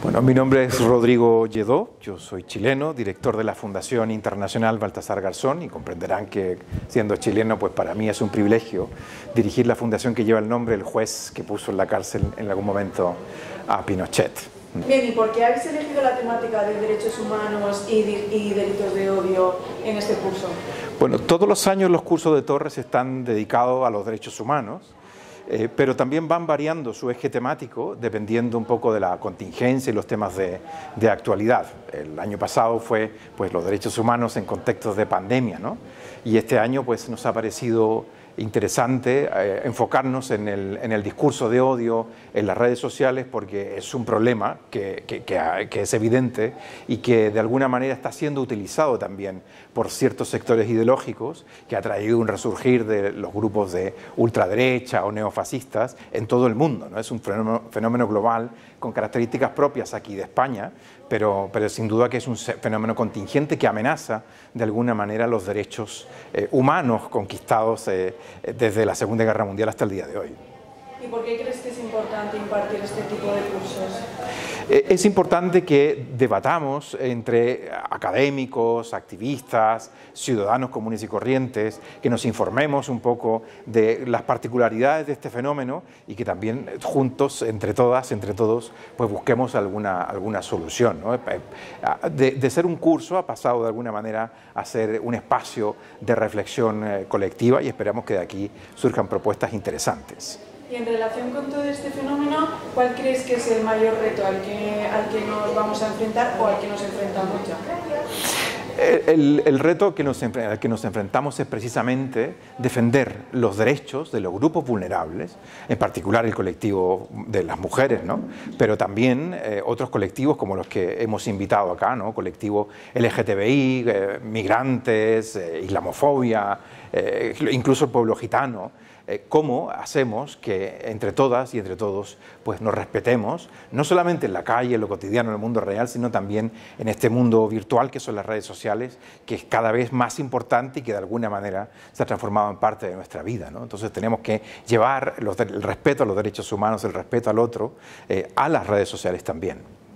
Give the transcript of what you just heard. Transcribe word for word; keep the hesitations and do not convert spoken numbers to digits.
Bueno, mi nombre es Rodrigo Lledó, yo soy chileno, director de la Fundación Internacional Baltasar Garzón, y comprenderán que siendo chileno, pues para mí es un privilegio dirigir la fundación que lleva el nombre del juez que puso en la cárcel en algún momento a Pinochet. Bien, ¿y por qué habéis elegido la temática de derechos humanos y, y delitos de odio en este curso? Bueno, todos los años los cursos de Torres están dedicados a los derechos humanos, Eh, pero también van variando su eje temático dependiendo un poco de la contingencia y los temas de, de actualidad. El año pasado fue pues, los derechos humanos en contextos de pandemia, ¿no? Y este año pues, nos ha parecido interesante eh, enfocarnos en el, en el discurso de odio en las redes sociales, porque es un problema que, que, que, que es evidente y que de alguna manera está siendo utilizado también por ciertos sectores ideológicos, que ha traído un resurgir de los grupos de ultraderecha o neofascistas en todo el mundo, ¿no? Es un fenómeno, fenómeno global con características propias aquí de España, pero, pero sin duda que es un fenómeno contingente que amenaza de alguna manera los derechos eh, humanos conquistados eh, desde la Segunda Guerra Mundial hasta el día de hoy. ¿Y por qué crees que es importante impartir este tipo de cursos? Es importante que debatamos entre académicos, activistas, ciudadanos comunes y corrientes, que nos informemos un poco de las particularidades de este fenómeno y que también juntos, entre todas, entre todos, pues busquemos alguna, alguna solución, ¿no? De, de ser un curso ha pasado de alguna manera a ser un espacio de reflexión eh, colectiva, y esperamos que de aquí surjan propuestas interesantes. Y en relación con todo este fenómeno, ¿cuál crees que es el mayor reto al que, al que nos vamos a enfrentar o al que nos enfrentamos ya? El, el reto que nos, al que nos enfrentamos es precisamente defender los derechos de los grupos vulnerables, en particular el colectivo de las mujeres, ¿no? Pero también eh, otros colectivos como los que hemos invitado acá, ¿no? Colectivo L G T B I, eh, migrantes, eh, islamofobia, eh, incluso el pueblo gitano. Eh, cómo hacemos que entre todas y entre todos pues nos respetemos, no solamente en la calle, en lo cotidiano, en el mundo real, sino también en este mundo virtual que son las redes sociales, que es cada vez más importante y que de alguna manera se ha transformado en parte de nuestra vida, ¿no? Entonces tenemos que llevar los, el respeto a los derechos humanos, el respeto al otro, eh, a las redes sociales también.